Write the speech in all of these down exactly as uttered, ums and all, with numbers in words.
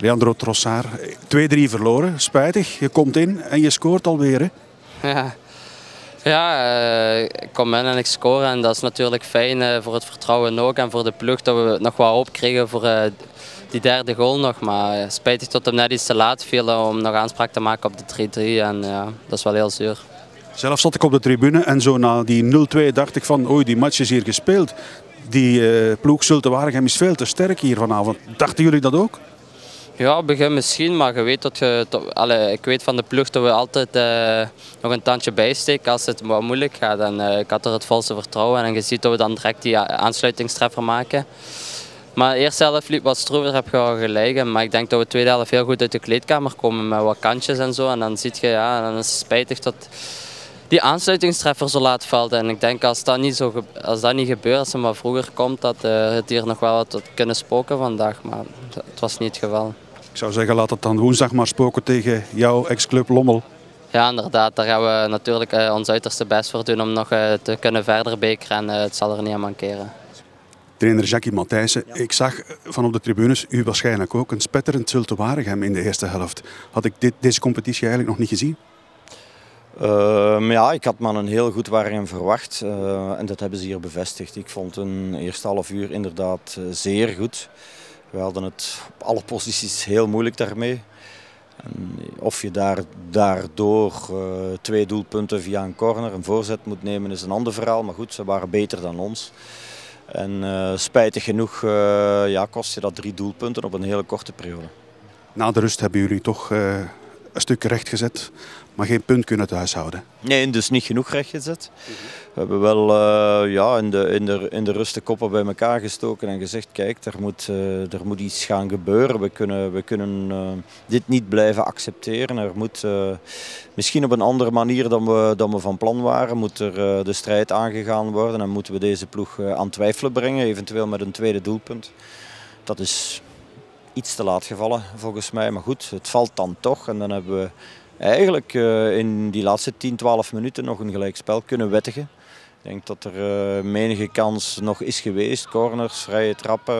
Leandro Trossard, twee drie verloren, spijtig. Je komt in en je scoort alweer. Hè? Ja, ja uh, ik kom in en ik score en dat is natuurlijk fijn uh, voor het vertrouwen ook en voor de ploeg dat we nog wat hoop kregen voor uh, die derde goal nog. Maar uh, spijtig dat hem net iets te laat viel om nog aanspraak te maken op de drie drie en uh, dat is wel heel zuur. Zelf zat ik op de tribune en zo na die nul twee dacht ik van oei, die match is hier gespeeld. Die uh, ploeg Zulte Waregem is veel te sterk hier vanavond. Dachten jullie dat ook? Ja, begin misschien, maar je weet dat je, allez, ik weet van de ploeg dat we altijd uh, nog een tandje bijsteken als het wat moeilijk gaat. En, uh, ik had er het volste vertrouwen en je ziet dat we dan direct die aansluitingstreffer maken. Maar de eerste helft liep wat stroever, heb je al gelijk. Maar ik denk dat we de tweede helft heel goed uit de kleedkamer komen met wat kantjes en zo. En dan zie je, ja, dan is het spijtig dat die aansluitingstreffer zo laat valt. En ik denk als dat niet, zo, als dat niet gebeurt, als het maar vroeger komt, dat uh, het hier nog wel wat had kunnen spoken vandaag. Maar het was niet het geval. Ik zou zeggen, laat het dan woensdag maar spoken tegen jouw ex-club Lommel. Ja, inderdaad. Daar gaan we natuurlijk uh, ons uiterste best voor doen om nog uh, te kunnen verder bekeren. En uh, het zal er niet aan mankeren. Trainer Jackie Matthijssen, ik zag van op de tribunes u waarschijnlijk ook een spetterend Zulte Waregem in de eerste helft. Had ik dit, deze competitie eigenlijk nog niet gezien? Uh, ja, ik had maar een heel goed Waregem verwacht uh, en dat hebben ze hier bevestigd. Ik vond een eerste half uur inderdaad uh, zeer goed. We hadden het op alle posities heel moeilijk daarmee. En of je daar, daardoor uh, twee doelpunten via een corner, een voorzet moet nemen is een ander verhaal. Maar goed, ze waren beter dan ons. En uh, spijtig genoeg uh, ja, kost je dat drie doelpunten op een hele korte periode. Na de rust hebben jullie toch uh, een stuk rechtgezet, maar geen punt kunnen thuishouden. Nee, dus niet genoeg rechtgezet. We hebben wel uh, ja, in, de, in, de, in de rust de koppen bij elkaar gestoken en gezegd, kijk, er moet, uh, er moet iets gaan gebeuren. We kunnen, we kunnen uh, dit niet blijven accepteren. Er moet uh, misschien op een andere manier dan we, dan we van plan waren, moet er uh, de strijd aangegaan worden en moeten we deze ploeg uh, aan twijfelen brengen, eventueel met een tweede doelpunt. Dat is iets te laat gevallen volgens mij, maar goed, het valt dan toch en dan hebben we eigenlijk uh, in die laatste tien, twaalf minuten nog een gelijkspel kunnen wettigen. Ik denk dat er uh, menige kans nog is geweest, corners, vrije trappen,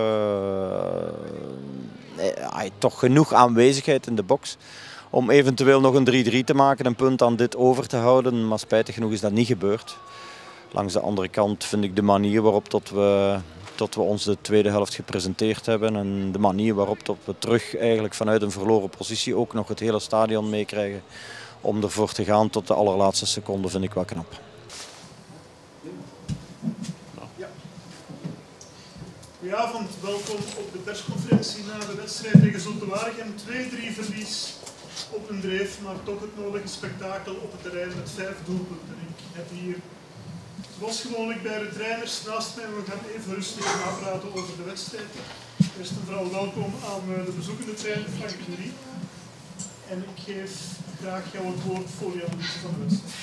uh, uh, toch genoeg aanwezigheid in de box om eventueel nog een drie drie te maken, een punt aan dit over te houden, maar spijtig genoeg is dat niet gebeurd. Langs de andere kant vind ik de manier waarop dat we, dat we ons de tweede helft gepresenteerd hebben en de manier waarop dat we terug eigenlijk vanuit een verloren positie ook nog het hele stadion meekrijgen om ervoor te gaan tot de allerlaatste seconde vind ik wel knap. Ja. Goedenavond, welkom op de persconferentie na de wedstrijd tegen Zulte Waregem. twee drie verlies op een dreef, maar toch het nodige spektakel op het terrein met vijf doelpunten. Ik heb hier zoals gewoonlijk bij de trainers naast mij. We gaan even rustig napraten over de wedstrijd. Eerst en vooral welkom aan de bezoekende trainer Frank Jury. En ik geef graag jou het woord voor je analyse van de wedstrijd.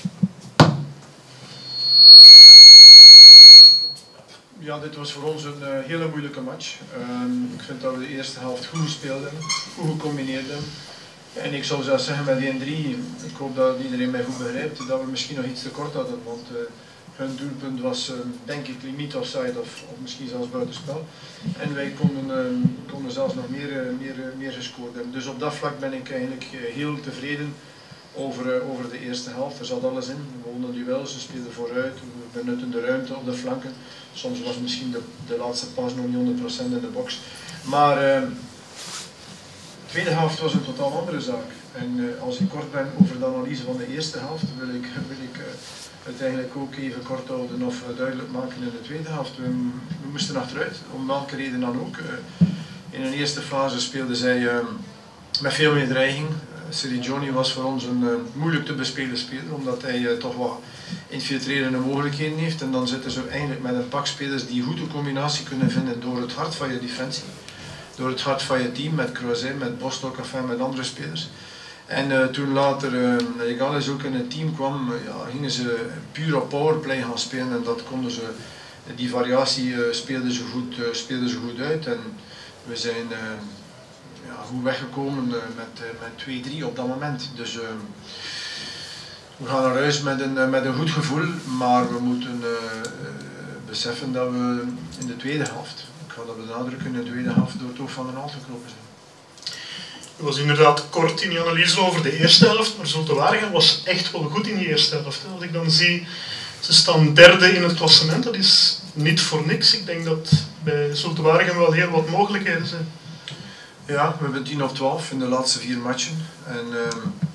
Ja, dit was voor ons een uh, hele moeilijke match. Um, ik vind dat we de eerste helft goed gespeeld hebben, goed gecombineerd hebben. En ik zou zelfs zeggen met één drie, ik hoop dat iedereen mij goed begrijpt, dat we misschien nog iets te kort hadden. Want uh, hun doelpunt was uh, denk ik limiet offside of, of misschien zelfs buitenspel. En wij konden, uh, konden zelfs nog meer, uh, meer, uh, meer gescoord hebben. Dus op dat vlak ben ik eigenlijk uh, heel tevreden over, uh, over de eerste helft. Er zat alles in. We wonnen duels, we speelden vooruit, we benutten de ruimte op de flanken. Soms was misschien de, de laatste pas nog niet honderd procent in de box. Maar uh, de tweede helft was een totaal andere zaak. En uh, als ik kort ben over de analyse van de eerste helft, wil ik, wil ik uh, het eigenlijk ook even kort houden of uh, duidelijk maken in de tweede helft. We, we moesten achteruit, om welke reden dan ook. Uh, in een eerste fase speelden zij uh, met veel meer dreiging. Seri Johnny was voor ons een uh, moeilijk te bespelen speler, omdat hij uh, toch wat infiltrerende mogelijkheden heeft. En dan zitten ze eigenlijk met een pak spelers die goed een combinatie kunnen vinden door het hart van je defensie. Door het hart van je team, met Croiset, met Bostock, enfin, met andere spelers. En uh, toen later uh, Egales ook in het team kwam, uh, ja, gingen ze puur op powerplay gaan spelen. En dat konden ze, die variatie uh, speelden, ze goed, uh, speelden ze goed uit. En we zijn uh, ja, goed weggekomen uh, met, uh, met twee drie op dat moment. Dus uh, we gaan naar huis met een, uh, met een goed gevoel, maar we moeten uh, uh, beseffen dat we in de tweede helft, ik ga dat benadrukken, in de tweede helft door het oog van de naald gekropen zijn. U was inderdaad kort in je analyse over de eerste helft, maar Zulte Waregem was echt wel goed in die eerste helft. Als ik dan zie, ze staan derde in het klassement, dat is niet voor niks. Ik denk dat bij Zulte Waregem wel heel wat mogelijkheden zijn. Ja, we hebben tien of twaalf in de laatste vier matchen. En, uh,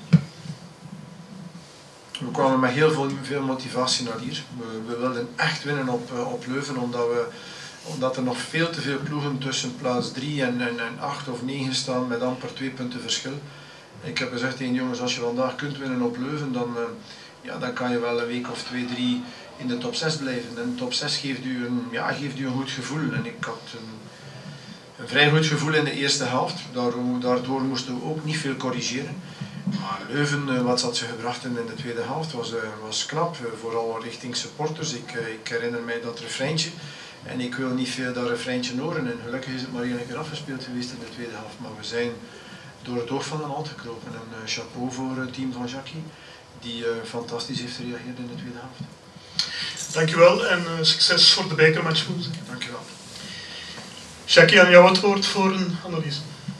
we kwamen met heel veel, veel motivatie naar hier. We, we wilden echt winnen op, uh, op Leuven, omdat, we, omdat er nog veel te veel ploegen tussen plaats drie en, en, en acht of negen staan met amper twee punten verschil. Ik heb gezegd tegen jongens, als je vandaag kunt winnen op Leuven, dan, uh, ja, dan kan je wel een week of twee, drie in de top zes blijven. En de top zes geeft u een, ja, geeft u een goed gevoel. En ik had een, een vrij goed gevoel in de eerste helft. Daardoor, daardoor moesten we ook niet veel corrigeren. Maar Leuven, wat had ze gebracht in de tweede helft, was, was knap, vooral richting supporters. Ik, ik herinner mij dat refreintje en ik wil niet veel dat refreintje horen. En gelukkig is het maar één keer afgespeeld geweest in de tweede helft. Maar we zijn door het oog van de hand gekropen. En uh, chapeau voor het team van Jackie, die uh, fantastisch heeft gereageerd in de tweede helft. Dankjewel en uh, succes voor de bekermatch woensdag. Dankjewel. Jackie, aan jou het woord voor een analyse.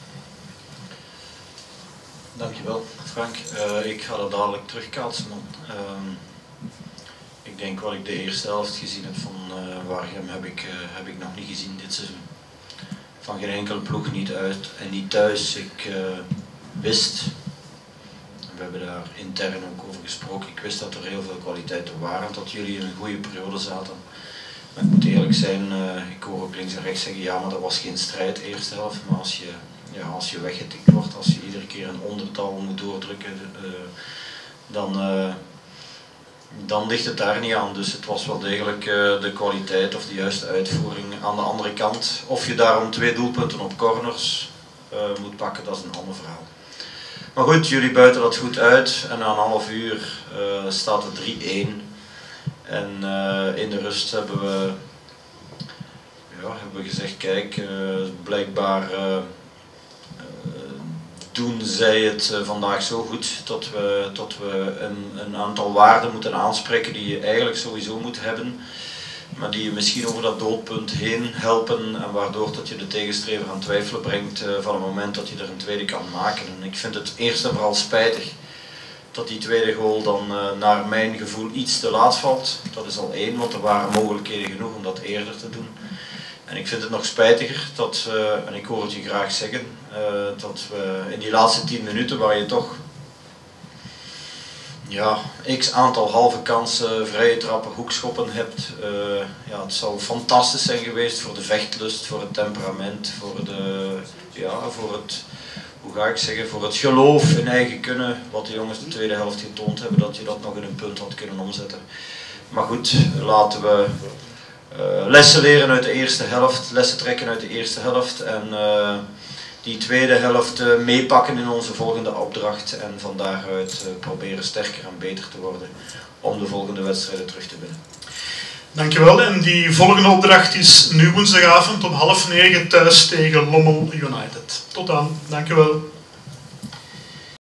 Dankjewel Frank. Uh, ik ga dat dadelijk terugkaatsen. Uh, ik denk wat ik de eerste helft gezien heb van uh, Waregem heb ik, uh, heb ik nog niet gezien dit seizoen. Van geen enkele ploeg, niet uit en niet thuis. Ik uh, wist, we hebben daar intern ook over gesproken, ik wist dat er heel veel kwaliteiten waren, dat jullie in een goede periode zaten. Maar ik moet eerlijk zijn, uh, ik hoor ook links en rechts zeggen, ja maar dat was geen strijd eerste helft, maar als je Ja, als je weggetikt wordt, als je iedere keer een ondertal moet doordrukken, uh, dan, uh, dan ligt het daar niet aan. Dus het was wel degelijk uh, de kwaliteit of de juiste uitvoering aan de andere kant. Of je daarom twee doelpunten op corners uh, moet pakken, dat is een ander verhaal. Maar goed, jullie buiten dat goed uit en na een half uur uh, staat het drie-één. En uh, in de rust hebben we, ja, hebben we gezegd, kijk, uh, blijkbaar uh, doen zij het uh, vandaag zo goed dat we, dat we een, een aantal waarden moeten aanspreken die je eigenlijk sowieso moet hebben, maar die je misschien over dat doelpunt heen helpen en waardoor dat je de tegenstrever aan twijfelen brengt uh, van het moment dat je er een tweede kan maken. En ik vind het eerst en vooral spijtig dat die tweede goal dan uh, naar mijn gevoel iets te laat valt. Dat is al één, want er waren mogelijkheden genoeg om dat eerder te doen. En ik vind het nog spijtiger dat, uh, en ik hoor het je graag zeggen, uh, dat we in die laatste tien minuten waar je toch ja, x aantal halve kansen, vrije trappen, hoekschoppen hebt. Uh, ja, het zou fantastisch zijn geweest voor de vechtlust, voor het temperament, voor, de, ja, voor het, hoe ga ik zeggen, voor het geloof in eigen kunnen, wat de jongens de tweede helft getoond hebben, dat je dat nog in een punt had kunnen omzetten. Maar goed, laten we Uh, lessen leren uit de eerste helft, lessen trekken uit de eerste helft en uh, die tweede helft uh, meepakken in onze volgende opdracht en van daaruit uh, proberen sterker en beter te worden om de volgende wedstrijden terug te winnen. Dankjewel en die volgende opdracht is nu woensdagavond om half negen thuis tegen Lommel United. Tot dan, dankjewel.